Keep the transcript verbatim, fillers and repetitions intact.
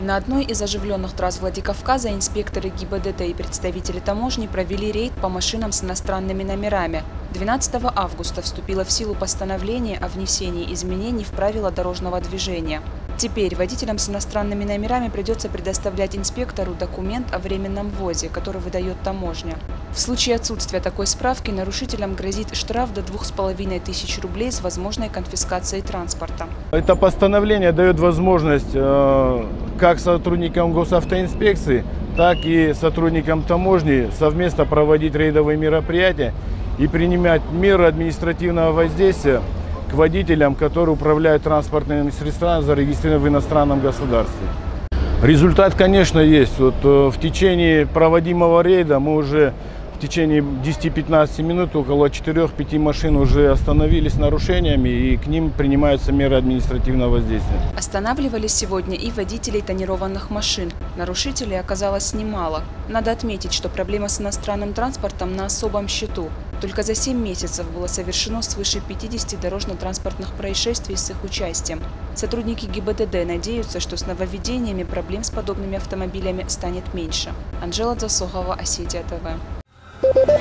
На одной из оживленных трасс Владикавказа инспекторы ГИБДД и представители таможни провели рейд по машинам с иностранными номерами. двенадцатого августа вступило в силу постановление о внесении изменений в правила дорожного движения. Теперь водителям с иностранными номерами придется предоставлять инспектору документ о временном ввозе, который выдает таможня. В случае отсутствия такой справки нарушителям грозит штраф до двух с половиной тысяч рублей с возможной конфискацией транспорта. Это постановление дает возможность э, как сотрудникам госавтоинспекции, так и сотрудникам таможни совместно проводить рейдовые мероприятия и принимать меры административного воздействия к водителям, которые управляют транспортными средствами, зарегистрированными в иностранном государстве. Результат, конечно, есть. Вот, э, в течение проводимого рейда мы уже в течение десяти-пятнадцати минут около четырёх-пяти машин уже остановились с нарушениями, и к ним принимаются меры административного воздействия. Останавливались сегодня и водителей тонированных машин. Нарушителей оказалось немало. Надо отметить, что проблема с иностранным транспортом на особом счету. Только за семь месяцев было совершено свыше пятидесяти дорожно-транспортных происшествий с их участием. Сотрудники ГИБДД надеются, что с нововведениями проблем с подобными автомобилями станет меньше. Анжела Засохова, Осетия ТВ.